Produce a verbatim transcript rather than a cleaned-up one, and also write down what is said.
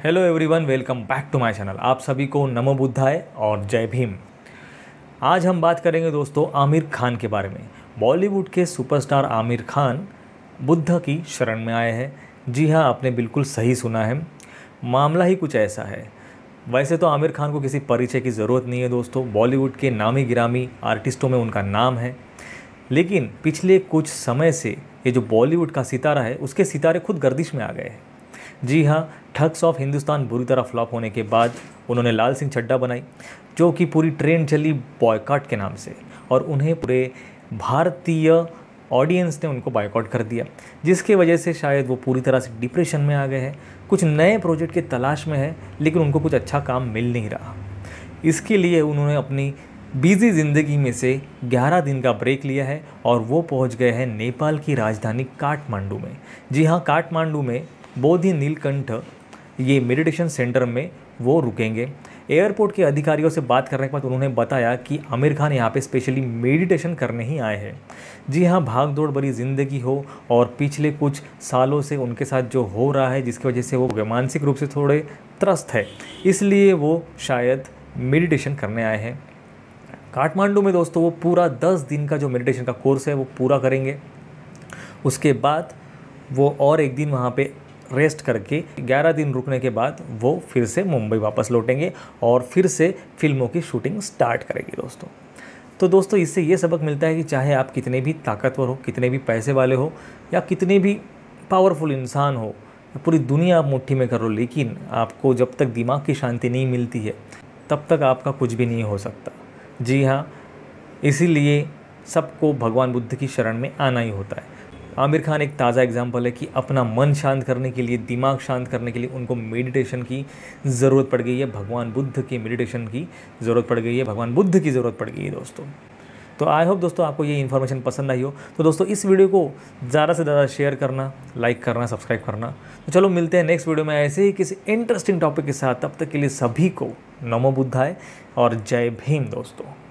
Hello everyone, welcome back to my channel. आप सभी को नमो बुद्धाय और जय भीम। आज हम बात करेंगे दोस्तों आमिर खान के बारे में। बॉलीवुड के सुपरस्टार आमिर खान बुद्ध की शरण में आए हैं। जी हाँ, आपने बिल्कुल सही सुना है। मामला ही कुछ ऐसा है। वैसे तो आमिर खान को किसी परिचय की ज़रूरत नहीं है दोस्तों, बॉलीवुड के नामी गिरामी आर्टिस्टों में उनका नाम है। लेकिन पिछले कुछ समय से ये जो बॉलीवुड का सितारा है, उसके सितारे खुद गर्दिश में आ गए हैं। जी हाँ, ठग्स ऑफ हिंदुस्तान बुरी तरह फ्लॉप होने के बाद उन्होंने लाल सिंह चड्ढा बनाई, जो कि पूरी ट्रेंड चली बॉयकॉट के नाम से, और उन्हें पूरे भारतीय ऑडियंस ने उनको बॉयकॉट कर दिया, जिसकी वजह से शायद वो पूरी तरह से डिप्रेशन में आ गए हैं। कुछ नए प्रोजेक्ट की तलाश में है, लेकिन उनको कुछ अच्छा काम मिल नहीं रहा। इसके लिए उन्होंने अपनी बिजी ज़िंदगी में से ग्यारह दिन का ब्रेक लिया है और वो पहुंच गए हैं नेपाल की राजधानी काठमांडू में। जी हाँ, काठमांडू में बोधि नीलकंठ ये मेडिटेशन सेंटर में वो रुकेंगे। एयरपोर्ट के अधिकारियों से बात करने के बाद उन्होंने बताया कि आमिर खान यहाँ पे स्पेशली मेडिटेशन करने ही आए हैं। जी हाँ, भाग दौड़ भरी ज़िंदगी हो और पिछले कुछ सालों से उनके साथ जो हो रहा है, जिसकी वजह से वो मानसिक रूप से थोड़े त्रस्त है, इसलिए वो शायद मेडिटेशन करने आए हैं काठमांडू में। दोस्तों, वो पूरा दस दिन का जो मेडिटेशन का कोर्स है वो पूरा करेंगे। उसके बाद वो और एक दिन वहाँ पे रेस्ट करके ग्यारह दिन रुकने के बाद वो फिर से मुंबई वापस लौटेंगे और फिर से फिल्मों की शूटिंग स्टार्ट करेंगे दोस्तों। तो दोस्तों, इससे ये सबक मिलता है कि चाहे आप कितने भी ताकतवर हो, कितने भी पैसे वाले हो, या कितने भी पावरफुल इंसान हो, पूरी दुनिया आप मुट्ठी में कर लो, लेकिन आपको जब तक दिमाग की शांति नहीं मिलती है तब तक आपका कुछ भी नहीं हो सकता। जी हाँ, इसीलिए सबको भगवान बुद्ध की शरण में आना ही होता है। आमिर खान एक ताज़ा एग्जाम्पल है कि अपना मन शांत करने के लिए, दिमाग शांत करने के लिए उनको मेडिटेशन की ज़रूरत पड़ गई है। भगवान बुद्ध की मेडिटेशन की ज़रूरत पड़ गई है, भगवान बुद्ध की ज़रूरत पड़ गई है दोस्तों। तो आई होप दोस्तों आपको ये इन्फॉर्मेशन पसंद आई हो। तो दोस्तों, इस वीडियो को ज़्यादा से ज़्यादा शेयर करना, लाइक करना, सब्सक्राइब करना। तो चलो मिलते हैं नेक्स्ट वीडियो में ऐसे ही किसी इंटरेस्टिंग टॉपिक के साथ। तब तक के लिए सभी को नमो बुद्धाय और जय भीम दोस्तों।